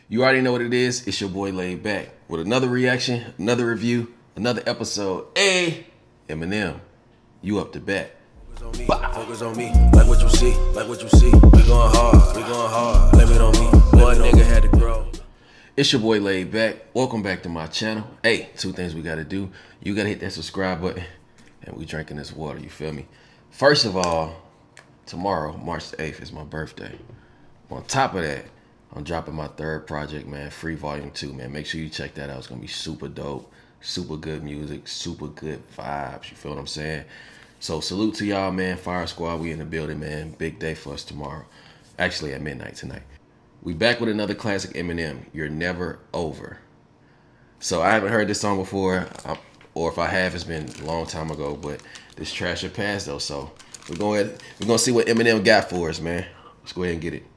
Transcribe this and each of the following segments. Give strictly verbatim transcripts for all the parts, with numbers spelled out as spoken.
You already know what it is. It's your boy Laid Back with another reaction, another review, another episode. Hey, Eminem, you up to bat. Focus on me, like what you see, like what you see. We going hard, we going hard. Blame it on me, boy, nigga had to grow. It's your boy Laid Back. Welcome back to my channel. Hey, two things we gotta do. You gotta hit that subscribe button, and we drinking this water. You feel me? First of all, tomorrow, March the eighth, is my birthday. On top of that, I'm dropping my third project, man, Free Volume two, man. Make sure you check that out. It's gonna be super dope, super good music, super good vibes. You feel what I'm saying? So salute to y'all, man. Fire Squad, we in the building, man. Big day for us tomorrow. Actually, at midnight tonight. We back with another classic Eminem, You're Never Over. So I haven't heard this song before, or if I have, it's been a long time ago, but this trash or pass though. So we're going we're gonna see what Eminem got for us, man. Let's go ahead and get it.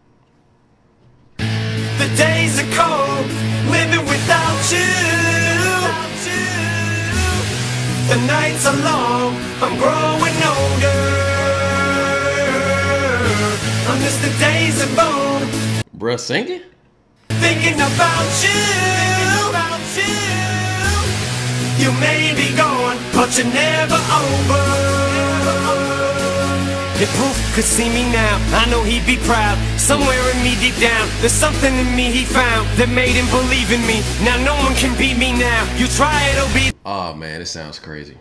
The days are cold, living without you. The nights are long, I'm growing older. I miss the days of old. Bruh singing? Thinking about you, about you. You may be gone, but you're never over. If Proof could see me now, I know he'd be proud. Somewhere in me deep down, there's something in me he found that made him believe in me. Now no one can beat me now. You try, it'll be. Oh man, it sounds crazy.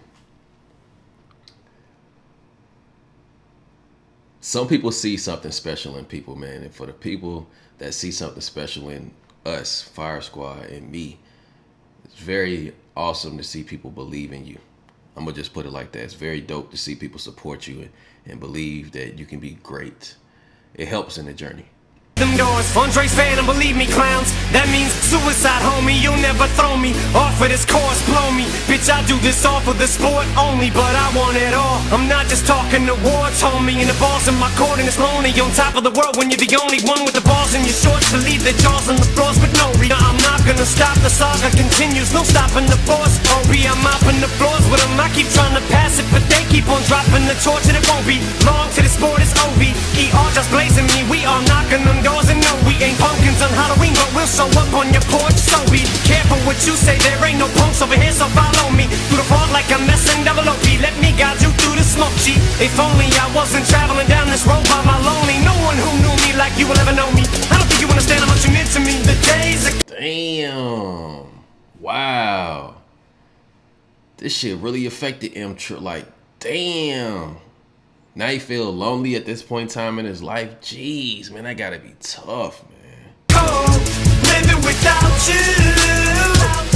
Some people see something special in people, man. And for the people that see something special in us, Fire Squad, and me, it's very awesome to see people believe in you. I'm gonna just put it like that. It's very dope to see people support you and, and believe that you can be great. It helps in the journey. Them doors, Andre's fan and believe me, clowns. That means suicide, homie. You'll never throw me off of this course, blow me. Bitch, I do this all for the sport only, but I want it all. I'm not just talking awards, homie. And the balls in my court and it's lonely. On top of the world when you're the only one with the balls in your shorts to leave the jaws on the floors with no reason. I'm not gonna stop, the saga continues. No stopping the force. O B, I'm mopping the floors with them. I keep trying to pass it, but they keep on dropping the torch and it won't be long to the sport. It's O V. E R just blazing me. We are knocking them doors and no, we ain't pumpkins on Halloween, but we'll show up on your porch. So be careful what you say, there ain't no punks over here, so follow me through the fog like I'm messing double O P. Let me guide you through the smoke, G. If only I wasn't traveling down this road by my lonely. No one who knew me like you will ever know me. I don't think you understand how much you meant to me. The days are... Damn. Wow. This shit really affected him. Like, damn. Now he feel lonely at this point in time in his life. Jeez, man, that gotta be tough, man. Oh, living without you.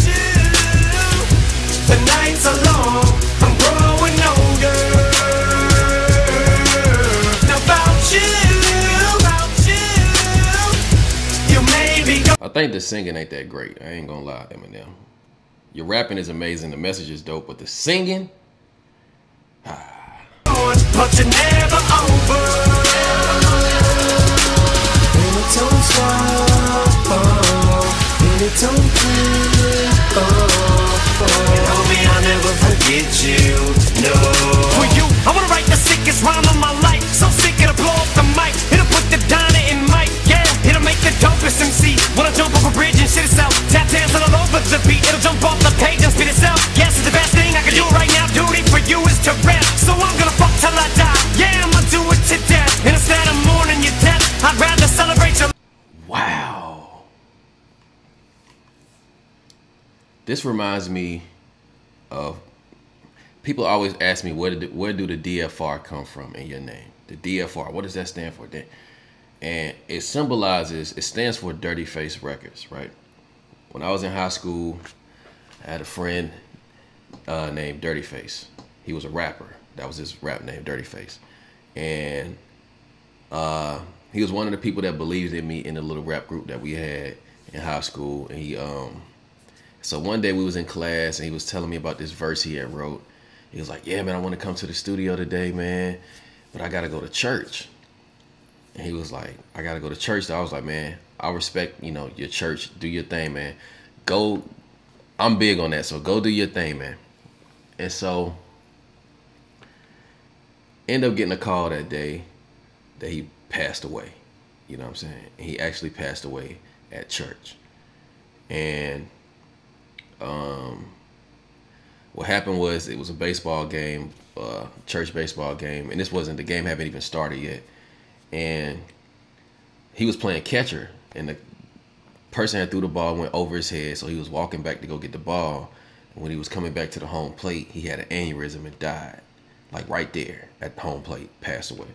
The nights are long, I'm growing older. Now about you, about you. You may be gone. I think the singing ain't that great. I ain't gonna lie, Eminem. Your rapping is amazing, the message is dope, but the singing, ah. But you're never over. And it don't stop, oh, and it don't quit, oh, oh. And homie, I'll never forget you, no. For you, I wanna write the sickest rhyme of my life. So sick it'll blow off the mic. It'll put the diner in mic, yeah. It'll make the dopest M C wanna jump off a bridge and shit itself. Tap dancing all over the beat. It'll jump off the page and spit itself. Yes, it's the best thing I can do right now. Duty for you is to rap. So I'm gonna fuck till I die. Yeah, I'ma do it to death. And instead of mourning your death, I'd rather celebrate your... Wow. This reminds me of... People always ask me, where, did, where do the D F R come from in your name? The D F R, what does that stand for? And it symbolizes, it stands for Dirty Face Records, right? When I was in high school, I had a friend uh, named Dirty Face. He was a rapper. That was his rap name, Dirty Face. And uh, he was one of the people that believed in me in the little rap group that we had in high school. And he, um, so one day we was in class and he was telling me about this verse he had wrote. He was like, yeah, man, I want to come to the studio today, man, but I got to go to church. And he was like, I got to go to church. So I was like, man, I respect, you know, your church. Do your thing, man. Go. I'm big on that. So go do your thing, man. And so end up getting a call that day that he passed away. You know what I'm saying? And he actually passed away at church. And um, what happened was it was a baseball game, uh, church baseball game, and this wasn't, the game hadn't even started yet. And he was playing catcher, and the person that threw the ball went over his head, so he was walking back to go get the ball. And when he was coming back to the home plate, he had an aneurysm and died. Like right there at the home plate, passed away.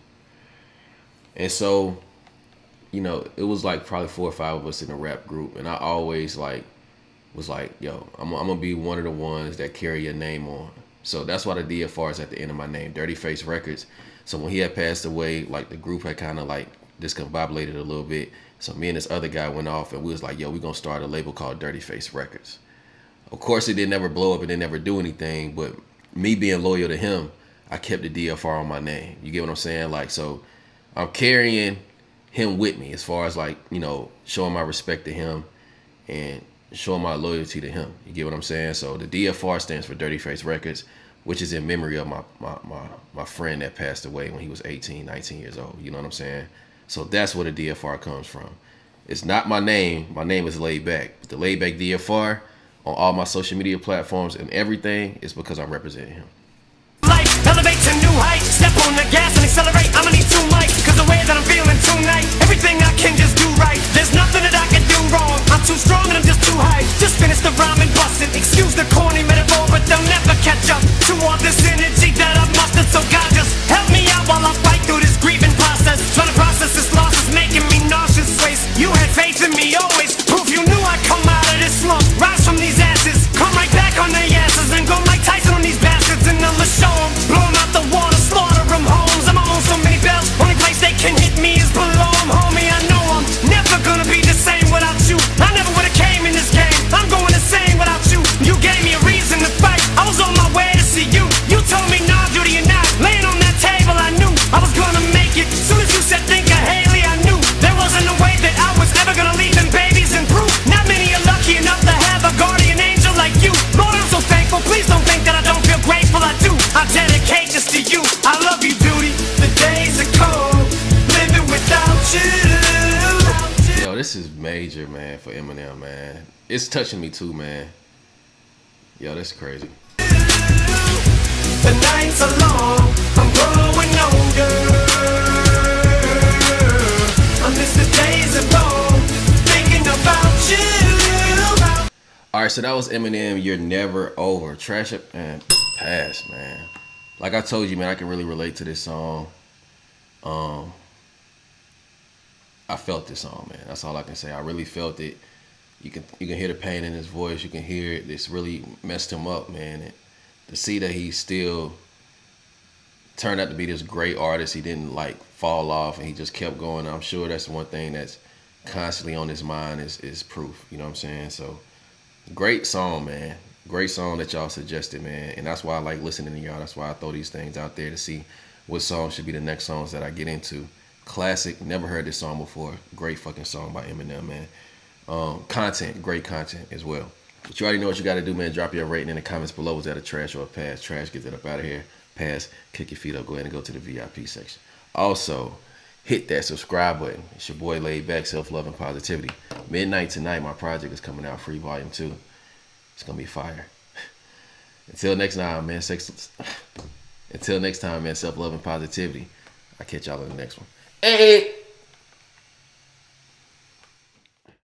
And so, you know, it was like probably four or five of us in a rap group, and I always like was like, yo, I'm, I'm gonna be one of the ones that carry your name on. So that's why the D F R is at the end of my name, Dirty Face Records. So when he had passed away, like the group had kind of like discombobulated a little bit. So me and this other guy went off, and we was like, yo, we gonna start a label called Dirty Face Records. Of course, it didn't ever blow up, it didn't ever do anything, but me being loyal to him, I kept the D F R on my name. You get what I'm saying? Like, so I'm carrying him with me as far as like, you know, showing my respect to him and showing my loyalty to him. You get what I'm saying? So the D F R stands for Dirty Face Records, which is in memory of my, my, my, my friend that passed away when he was eighteen, nineteen years old. You know what I'm saying? So that's where the D F R comes from. It's not my name. My name is Laid Back. But the Laid Back D F R on all my social media platforms and everything is because I'm representing him. Elevate to new heights, step on the gas and accelerate. I'ma need two mics, cause the way that I'm feeling tonight, everything I can just do right. There's nothing that I can do wrong. I'm too strong and I'm just too high. Just finish the rhyme and bust it. Excuse the corny metaphor, but they'll never catch up to all this energy that I've mustered. So God, just help me out while I fight through this grieving process. Trying to process this loss is making me nauseous. Waste, you had faith in me always. Proof you knew I'd come out of this slump. Rise from these asses, come right back on their asses, and go like Tyson on these bastards. And I'ma show them, blow them out the water, slaughter them homes. I'ma own so many bells, only place they can hit me is below them. Homie, I know I'm never gonna be the same without you. I never would've came in this game, I'm going insane without you. You gave me a reason to fight, I was on my way to see you. You told me, nah, Judy, you're not. Laying on that table, I knew I was gonna make it. Soon as you said think of Haley, I knew there wasn't a way that I was ever gonna leave them babies in proof. Not many are lucky enough to have a guardian angel like you. Lord, I'm so thankful, please don't think that I don't feel grateful, I do. I dedicate this to you, I love you, Judy. The days are cold, living without you. Yo, this is major, man, for Eminem, man. It's touching me too, man. Yo, that's crazy. The nights are long, I'm growing older. I miss the days of old, thinking about you. All right, so that was Eminem, You're Never Over. Trash It, man, pass, man. Like I told you, man, I can really relate to this song. Um, I felt this song, man. That's all I can say. I really felt it. You can you can hear the pain in his voice. You can hear it. This really messed him up, man. And to see that he still turned out to be this great artist. He didn't like fall off, and he just kept going. I'm sure that's one thing that's constantly on his mind is is proof. You know what I'm saying? So great song, man. Great song that y'all suggested, man. And that's why I like listening to y'all. That's why I throw these things out there to see what songs should be the next songs that I get into. Classic. Never heard this song before. Great fucking song by Eminem, man. Um, content. Great content as well. But you already know what you got to do, man. Drop your rating in the comments below. Was that a trash or a pass? Trash, get that up out of here. Pass, kick your feet up. Go ahead and go to the V I P section. Also, hit that subscribe button. It's your boy Laid Back, self-love and positivity. Midnight tonight, my project is coming out, free volume two. It's gonna be fire. Until next time, man. Sex. Until next time, man. Self-love and positivity. I'll catch y'all in the next one. Hey.